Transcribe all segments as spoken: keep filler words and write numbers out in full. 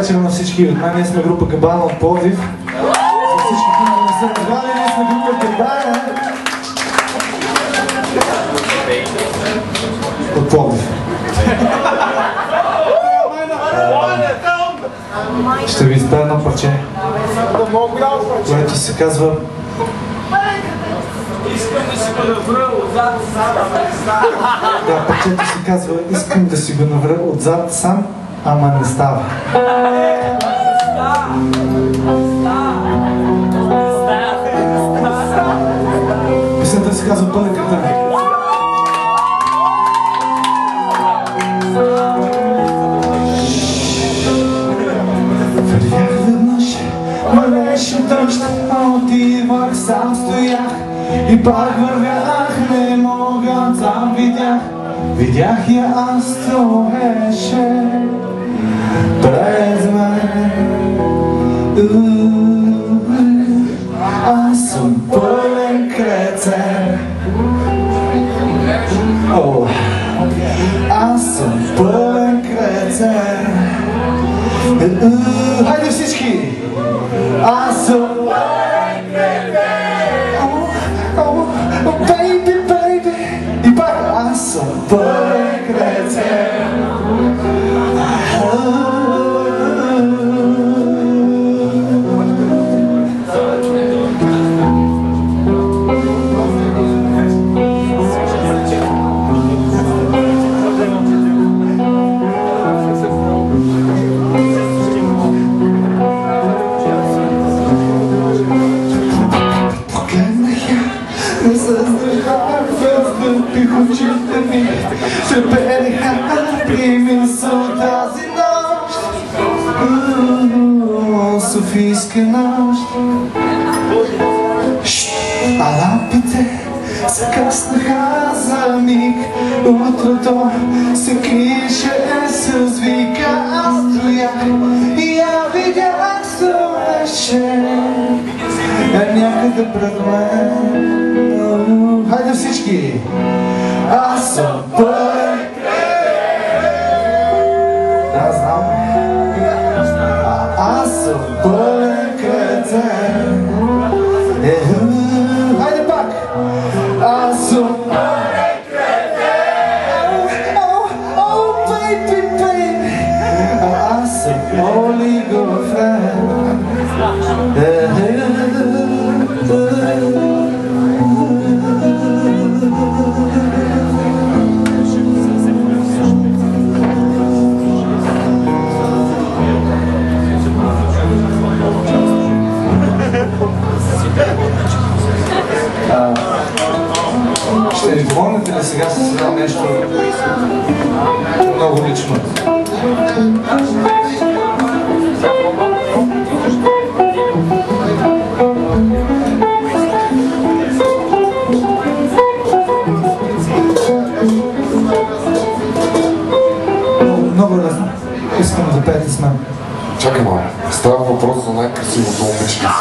вечер на всички от мен. Ние сме група Кабана от Пловдив. За всички, които не са разбрали, ние сме група Кабана от Пловдив. Ще ви изпея едно парче, което се казва Искам да си го навра отзад сам, ама не става. Да, парчето се казва Искам да си го навра отзад сам, ама не става. Песента се казва Пънеката. Вървях веднъж, валеше дъжд, а отивах, сам стоях и пак вървях, не мога, там видях, видях я, аз стоеше през мен. Аз съм пълен кретен. О, аз съм пълен кретен. Хайде всички! Аз съм пълен кретен. Oh, oh, baby, baby. И пак аз съм пълен кретен. Не създържах, въздъпих очите ми, трепереха при мисъл тази нощ, Софийска нощ. А лампите се къснаха за миг, утрото се криеше с вика, аз стоях и я видях, стоеше някъде пред мен. Хайде всички! Аз съм пълен кретен. Да, знам. А аз съм пълен кретен. Хайде пак! Аз съм пълен кретен. Oh, baby, baby. Аз съм олигофрен. Ще ви помните ли сега с едно нещо много лично? Много лесно. Искам да пеете с мен. Чакай малко. Става въпрос за най-красивото момиче на света.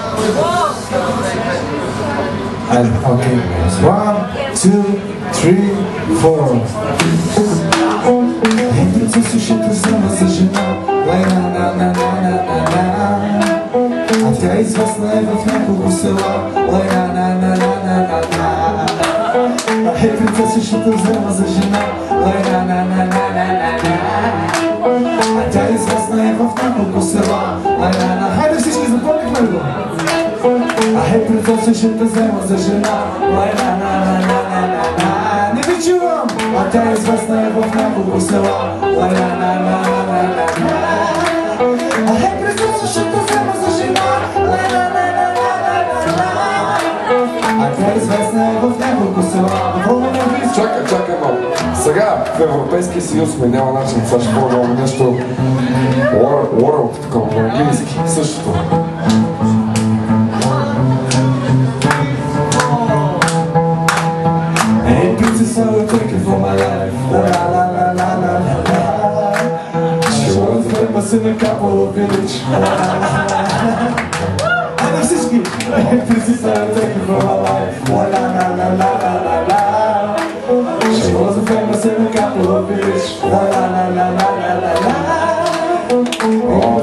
Айде, окей. One, two, three, four. Ето се сушата зъма за жена. Лайна, на, на, на, на, на, на. А тя известна е в няколко села. Лайна, на, на, на, на, на, на. Ей, принцесишната взема за жена. Лайна, на, на, на, на, на, на. А тя известна е в няколко села. Лайна, на. Хайде всички, запомнихме ли го? А ей, принцесишната взема за жена. Лайна, на, на, на, на, на, на. Не ви чувам! А тя известна е в няколко села. Лайна, на, на, на, на, на, на. А ей, принцесишната взема за жена. Лайна, на, на, на, на, на. А тя известна е в няколко села. Чакай, чакай малко. Сега в Европейския съюз сме, няма начин, сега ще пробваме нещо world, такова, на английски, същото. Hey, princess, I will take you for my life. La la la la la la la. She was famous in a couple of village. And I'm Siski. Hey, princess, I will take you for my life. La la la la la la la la. She was famous in a couple of village. La la la la la la la la.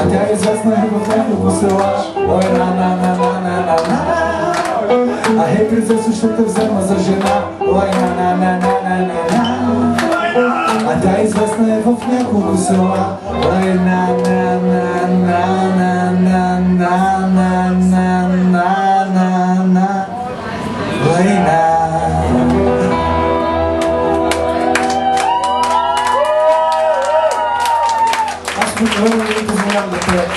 тя е известна и в няколко села. Ой, на на на на на на на. А хей, принцесо, ще те взема за жена. Ой, на на на на на на на. А тя е известна и в няколко села. Ой, на на на на на на на на на на на на. Ой, на. Аз никога не ви позволявам да пея.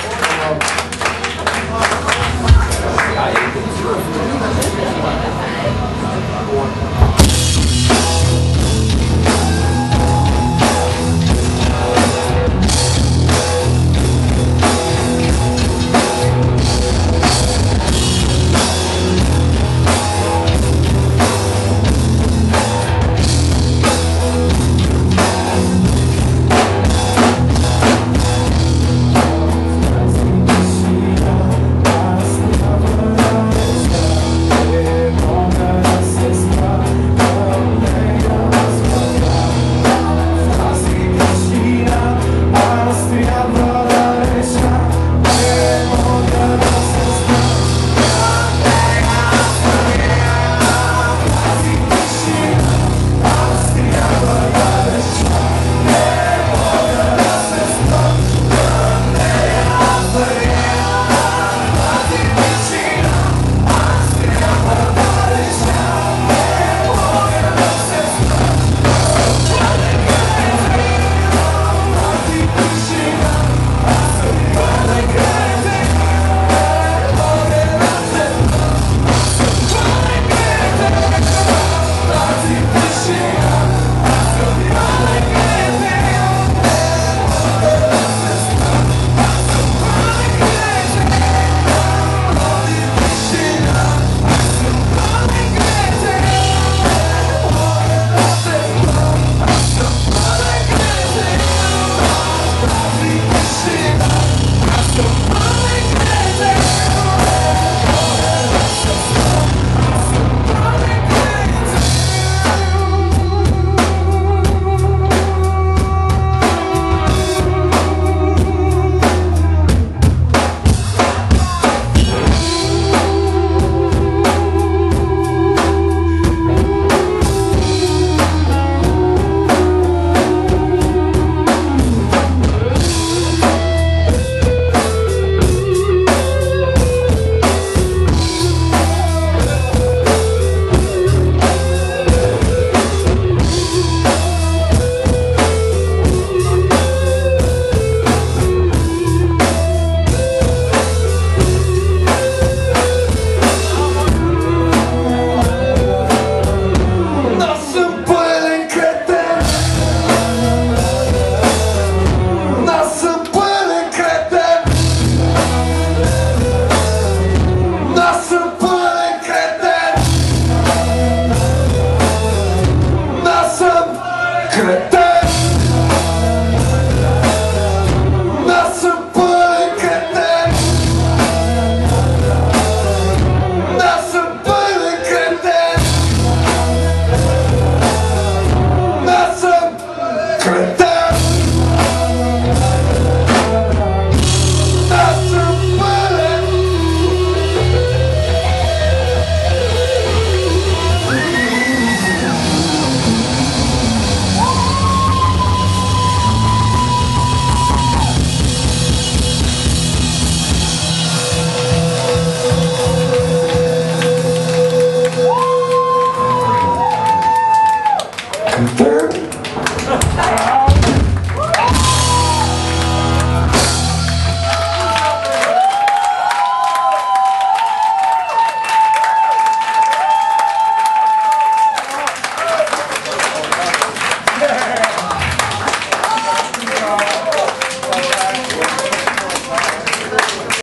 Então